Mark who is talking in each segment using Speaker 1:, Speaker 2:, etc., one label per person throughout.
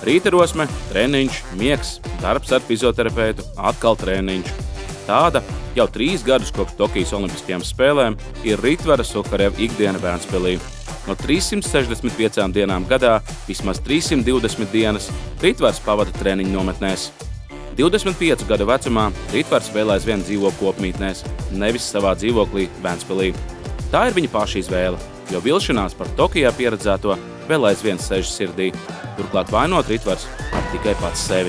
Speaker 1: Rītarosme, treniņš, miegs, darbs ar fizioterapeitu, atkal treniņš. Tāda jau 3 gadus kopš Tokijas olimpiskajām spēlēm ir Ritvara Sukhareva ikdiena Vēnspilī. No 365 dienām gadā vismaz 320 dienas Ritvars pavada treniņu nometnēs. 25 gadu vecumā Ritvars vēl aizvien dzīvo kopmītnēs, nevis savā dzīvoklī Vēnspilī. Tā ir viņa paša izvēle, jo vilšanās par Tokijā pieredzēto vēl aizvien sēž sirdī. Turklāt vainot Ritvars tikai pats sevi.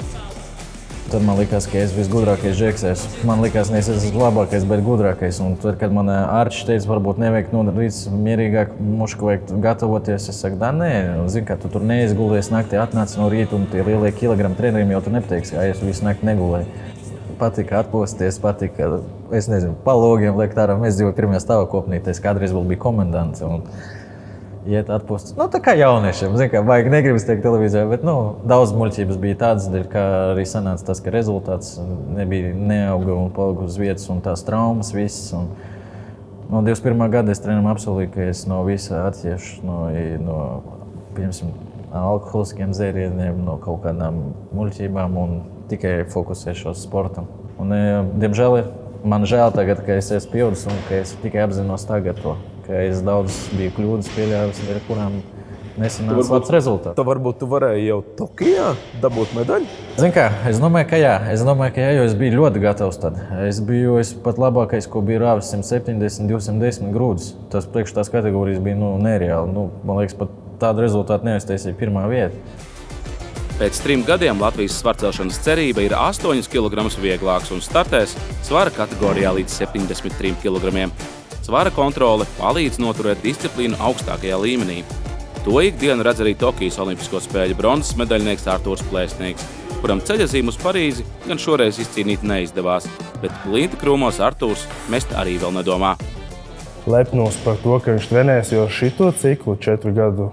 Speaker 2: Tad man likās, ka es visgudrākais žeks. Man likās, ka es esmu labākais, bet gudrākais. Un tad, kad man ārķis teica, varbūt nevajag nodarīt mierīgāk, mušku vajag gatavoties, es saku, nē, zini, ka tu tur neizgulies naktī, atnāc no rīta un tie lielie kilogramu treneriem jau tu nepateiksi, ka es visu nakti negulēju. Patika atpūsties, patika, es nezinu, pa logiem liekt ārā. Mēs dzīvoju pirmajā stāvā kopnītēs, kādreiz vēl bija komendants. Iet atpūsties. Tā kā jauniešiem, zin, kā baigi negribas teikt televīzijā, bet daudz muļķības bija tādas, kā arī sanāca tas, ka rezultāts nebija neauga un palika uz vietas un tās traumas visas. No 21. gada es trenerim apsolīju, ka es no visa atiešu, no piemēram, alkoholiskiem dzērieniem, no kaut kādām muļķībām un tikai fokusēšos sportam. Diemžēl man žēl tagad, ka es esmu pildis un ka es tikai apzinos tagad to. Ka es daudz biju kļūdas pieļāvis, ar kurām nesanāca labs rezultāts.
Speaker 3: Varbūt tu varēji jau Tokijā dabūt medaļu?
Speaker 2: Zini kā, es domāju, ka jā, jo es biju ļoti gatavs tad. Es pat labākais, ko biju rāvis 170, 210 grūdus. Tas priekš tās kategorijas bija nereāli. Man liekas, pat tādu rezultātu neaiztaisīja pirmā vieta.
Speaker 1: Pēc 3 gadiem Latvijas svarcelšanas cerība ir 8 kg vieglāks un startēs svara kategorijā līdz 73 kg. Svara kontrole palīdz noturēt disciplīnu augstākajā līmenī. To ikdienu redz arī Tokijas olimpisko spēļu bronzas medaļnieks Artūrs Plēsnieks, kuram ceļazīme uz Parīzi gan šoreiz izcīnīt neizdevās, bet klinta krūmos Artūrs mest arī vēl nedomā.
Speaker 4: Lepnos par to, ka viņš trenēs jau šito ciklu 3 gadu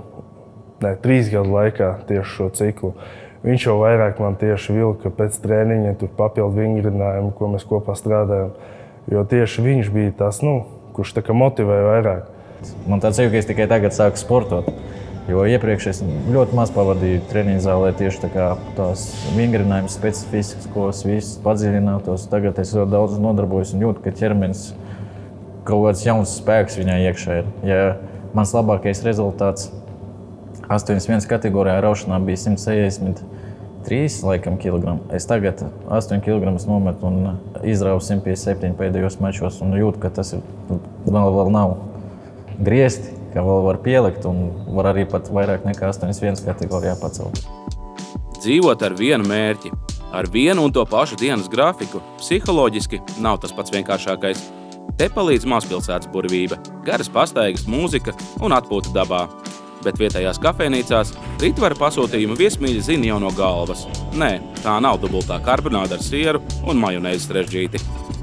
Speaker 4: laikā tieši šo ciklu. Viņš jau vairāk man tieši vilka pēc trēniņa, tur papildu vingrinājumu, ko mēs kopā strādājam. Jo tieši viņš bija tas, kurš tā kā motivēja vairāk.
Speaker 2: Man tāds jau, ka es tikai tagad sāku sportot, jo iepriekš es ļoti maz pavadīju treniņu zālē tieši tā kā tās vingrinājumus specifiskos, visus padziļinātos. Tagad es ļoti daudz nodarbojos un jūtu, ka ķermenis kaut kāds jauns spēks viņā iekšā ir. Ja mans labākais rezultāts 81 kategorijā raušanā bija 163 laikam kilogramu. Es tagad 8 kilogramus nometu un izrauju 157 pēdējos mačos un jūtu, ka tas ir vēl nav griezti, ka vēl var pielikt un var arī pat vairāk nekā 81 kategorijā pacelt.
Speaker 1: Dzīvot ar vienu mērķi, ar vienu un to pašu dienas grafiku, psiholoģiski nav tas pats vienkāršākais. Te palīdz mazpilsētas burvība, garas pastaigas, mūzika un atpūta dabā. Bet vietējās kafejnīcās Ritvara pasūtījumu viesmīļi zina jau no galvas. Nē, tā nav dubultā karbonāda ar sieru un majonēzes režģīti.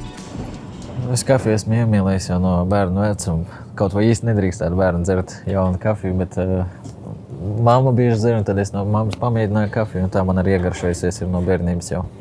Speaker 2: Es kafiju esmu iemīlējis jau no bērnu vecuma. Kaut vai īsti nedrīkstētu bērnu dzert jaunu kafiju, bet mamma bieži dzer, un tad es no mammas pamēģināju kafiju, un tā man arī iegaršojusies ir no bērnības jau.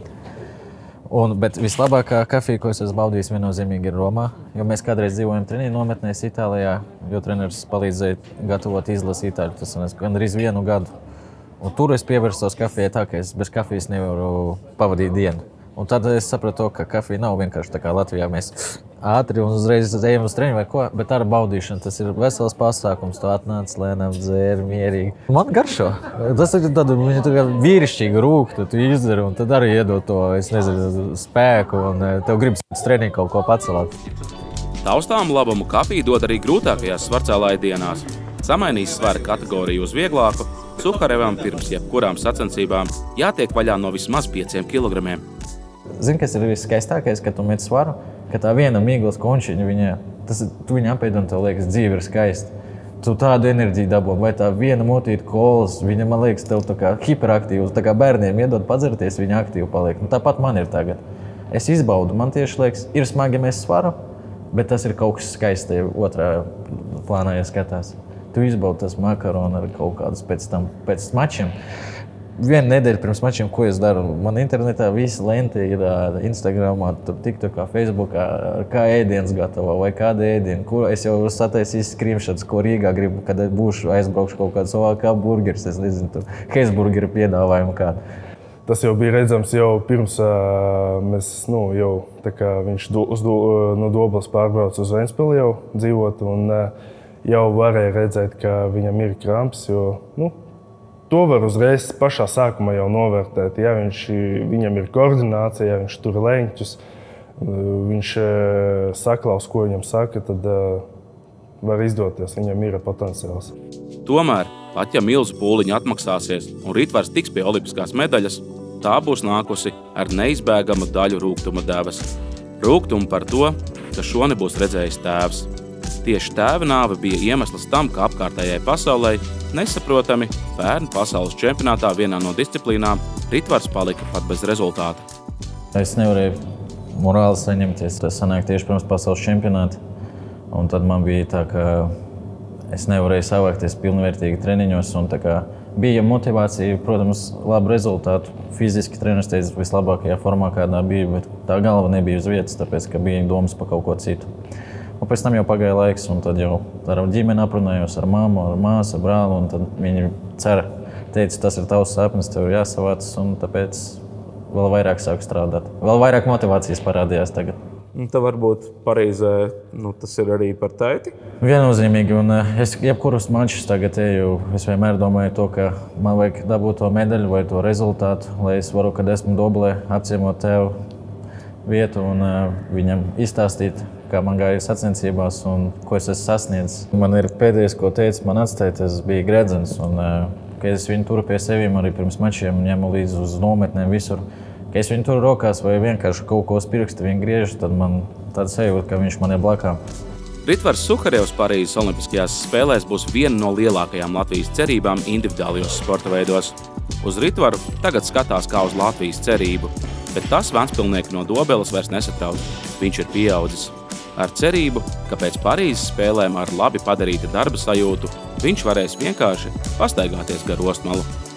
Speaker 2: Bet vislabākā kafija, ko es esmu baudījis, viennozīmīgi ir Romā, jo mēs kādreiz dzīvojam treniņu nometnēs Itālijā, jo treneris palīdzēja gatavot izlasi Itāļu, tas gandrīz 1 gadu. Un tur es pievērsos kafijai tā, ka es bez kafijas nevaru pavadīt dienu. Un tad es sapratu, ka kafija nav vienkārši tā kā Latvijā mēs ātri un uzreiz ejam uz treniņu vai ko, bet ar baudīšanu tas ir vesels pasākums, tu atnāc lēnām, dzēri, mierīgi. Man garšo. Tas ir tāda vīrišķīga rūka, tu izdzer un tad arī iedod to, es nezinu, spēku un tev gribas treniņu kaut ko pacelāt.
Speaker 1: Taustām labumu kafija dod arī grūtākajās svarcēlāja dienās. Samainīs svara kategoriju uz vieglāku, Sukharevam pirms jebkurām sacensībām jātiek vaļā no vismaz 5 kilogramiem.
Speaker 2: Zini, kas ir viskaistākais, kad tu met svaru, ka tā viena mīglas končiņa, tu viņu apēd un tev liekas, dzīve ir skaista. Tu tādu enerģiju dabū, vai tā viena motīta kolas, viņa, man liekas, tev tā kā hiperaktīvs, tā kā bērniem iedod padzerties, viņa aktīvi paliek. Tāpat man ir tagad. Es izbaudu, man tieši liekas, ir smagi mēs svaru, bet tas ir kaut kas skaists, ja otrā plānā, ja skatās. Tu izbaudi tas makaronu ar kaut kādus pēc mačiem. vienu nedēļu pirms mačiem, ko es daru. Man internetā visa lente ir Instagramā, TikTokā, Facebookā, kā ēdienas gatavo vai kāda ēdiena. Es jau sataisīju screenshots, ko Rīgā gribu, kad būšu aizbraukšu kaut kādu savākā burgeris, es nezinu, tur Heisburgeru piedāvājumu kādu.
Speaker 4: Tas jau bija redzams jau pirms mēs, jau tā kā viņš no Doblas pārbrauc uz Ventspili jau dzīvot, un jau varēja redzēt, ka viņam ir kramps, jo, to var uzreiz pašā sākumā jau novērtēt. Ja viņam ir koordinācija, ja viņš tur leņķus, viņš saklaus, ko viņam saka, tad var izdoties, viņam ir potenciāls.
Speaker 1: Tomēr, pat ja milzu pūliņi atmaksāsies un Ritvars tiks pie olimpiskās medaļas, tā būs nākusi ar neizbēgamu daļu rūgtuma devas. Rūgtumu par to, ka šo nebūs redzējis tēvs. Tieši tēva nāve bija iemesls tam, ka apkārtējai pasaulē nesaprotami bērnu pasaules čempionātā vienā no disciplīnām Ritvars palika pat bez rezultāta.
Speaker 2: Es nevarēju morāli saņemties. Tas sanāk tieši pirms pasaules čempionāta. Un tad man bija tā, ka es nevarēju savākties pilnvērtīgi treniņos. Un tā kā bija motivācija, protams, labu rezultātu. Fiziski treneris teica vislabākajā formā, kādā bija, bet tā galva nebija uz vietas, tāpēc, ka bija domas par kaut ko citu. Un pēc tam jau pagāja laiks, un tad jau ar ģimeni aprunājos, ar mammu, ar māsu, ar brāli, un tad viņi teica, tas ir tavs sapnis, tev ir jāsavācas, un tāpēc vēl vairāk sāku strādāt. Vēl vairāk motivācijas parādījās tagad.
Speaker 3: Tad varbūt Parīzē tas ir arī par tēti?
Speaker 2: Viennozīmīgi, un es jebkurus mačus tagad eju, es vienmēr domāju to, ka man vajag dabūt to medaļu vai to rezultātu, lai es varu, kad esmu Doblē, apciemot tev vietu un viņam izstāstīt, kā man gāja sacensībās un ko es esmu sasniedzis. Man ir pēdējais, ko teica man atstāt, tas bija Gredzens, un ka es viņu turu pie sevīm arī pirms mačiem, ņemu līdzi uz nometnēm visur. Ka es viņu turu rokās vai vienkārši kaut ko uz pirksta viņu griežu, tad man tāda sajūta, ka viņš man ir blakām.
Speaker 1: Ritvars Suharevs Parīzes Olimpiskajās spēlēs būs viena no lielākajām Latvijas cerībām individuālajos sporta veidos. Uz Ritvaru tagad skatās kā uz Latvijas cerību, bet tas ventspilnieki no Dobeles vairs nesatrauc. Viņš ir pieaudzis. Ar cerību, ka pēc Parīzes spēlēm ar labi padarīta darba sajūtu viņš varēs vienkārši pastaigāties gar ostmalu.